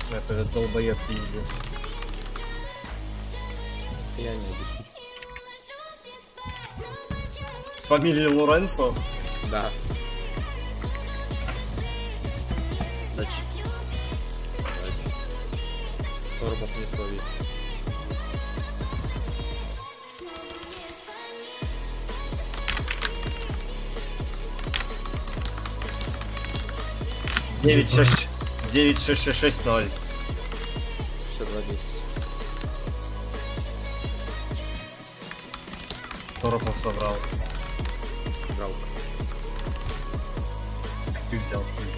Этот долбоеб пиздец. Я не обычный. Фамилия Лоренцо? Да. Дальше. Торбов не словит. Девять шесть 96660. 62-10. Торопов собрал. Брал. Ты взял.